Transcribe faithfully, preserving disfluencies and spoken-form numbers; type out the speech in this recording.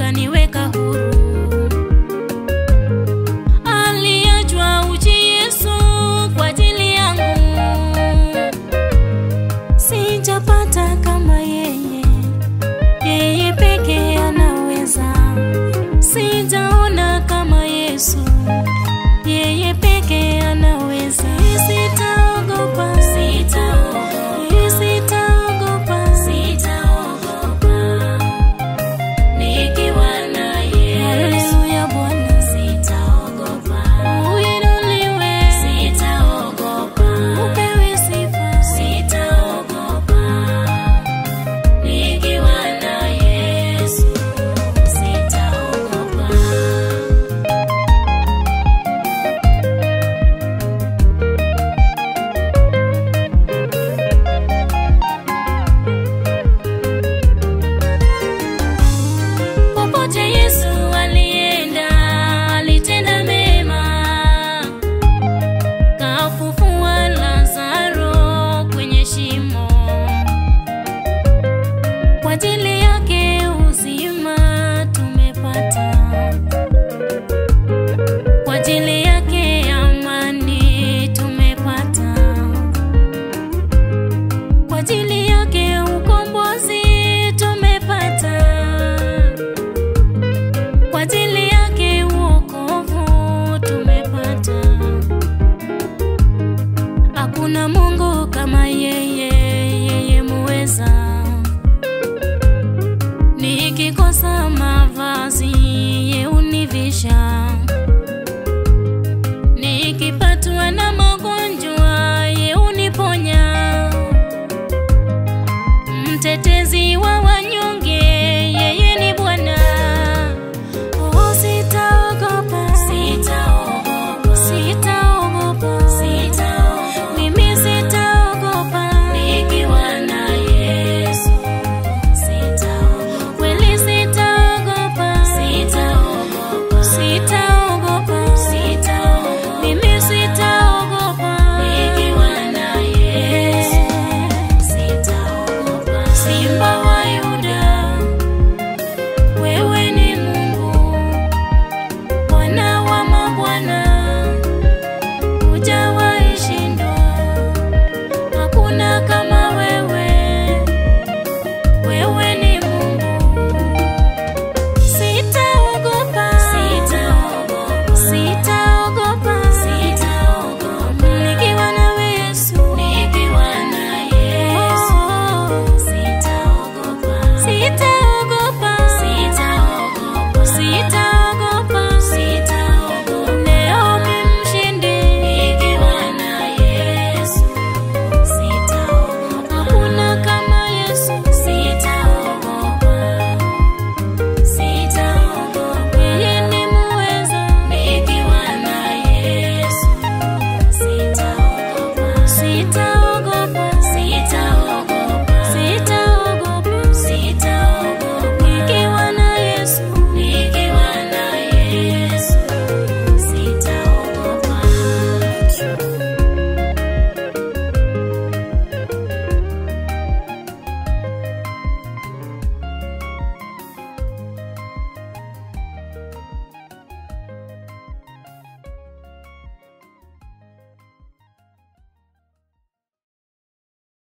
akaniweka huru. Aliachwa uchi Yesu kwa ajili yangu. Sijapata kama yeye, yeye pekee anaweza. Sijaona kama Yesu, yeye pekee anaweza. Sitaogopa, sitaogopa, sitaogopa, sitaogopa. Nikiwa na Yesu, haleluya Bwana, sitaogopa. Uinuliwe, sitaogopa. Upewe sifa, sitaogopa. Nikiwa na Yesu, sitaogopa. Popote Yesu alienda, alitenda mema. Kafufua Lazaro kwenye shimo. Kwa ajili yake uzima tumepata. Kwa ajili yake amani tumepata. Kwa ajili yake ukombozi tumepata. Kwa ajili yake wokovu tumepata. Hakuna Mungu kama yeye, yeye muweza. Nikikosa mavazi yeye univisha. Nikipatwa na magonjwa yeye uniponya. Mtetezi wa wanyonge yeye ni Bwana. Oh, sitaogopa, sitaogopa, sitaogopa, sitaogopa. Mimi sitaogopa. Nikiwa na Yesu, sitaogopa. Kweli sitaogopa, sitaogopa, sitaogopa, sitaogopa. Mimi sitaogopa. Nikiwa na Yesu, sitaogopa. Simba wa Yuda, wewe ni Mungu, Bwana wa mabwana, hujawahi shindwa. Hakuna kama wewe, wewe ni Mungu. Sitaogopa, sitaogopa, sitaogopa, sitaogopa. Nikiwa na Yesu, nikiwa na Yesu, sitaogopa, sitaogopa.